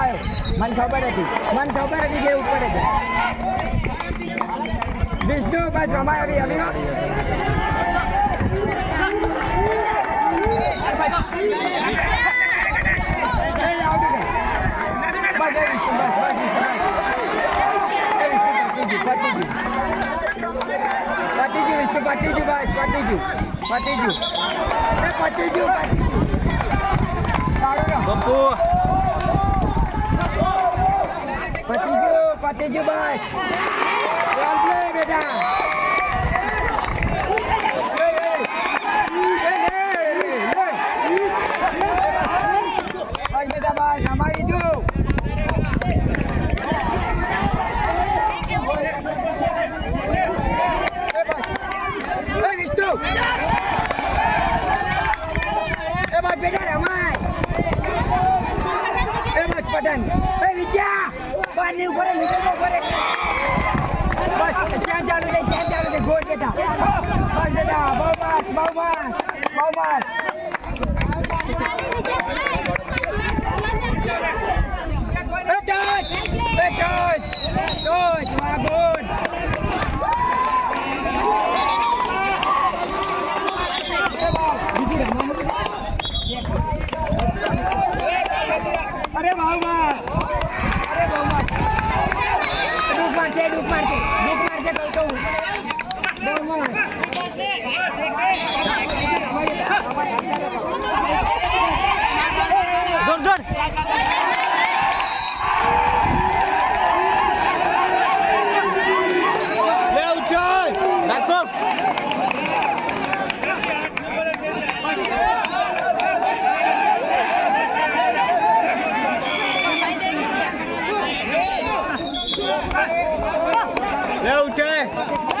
आयो मन खबर है के ऊपर है विष्णु बस हमारे अभी ना Patiju bas. Well play beta. Bas beta bas, nama itu. Hey Vishnu. Bas beta ramai. Bas patan. Hey Vijay. पानी ऊपर है मीटर ऊपर है बस क्या चालू है गोल बेटा बस बेटा बहु बस टच वहाँ गोल अरे भाऊ डूब मार के कहता हूँ दूर ले उठो रखो ले उठे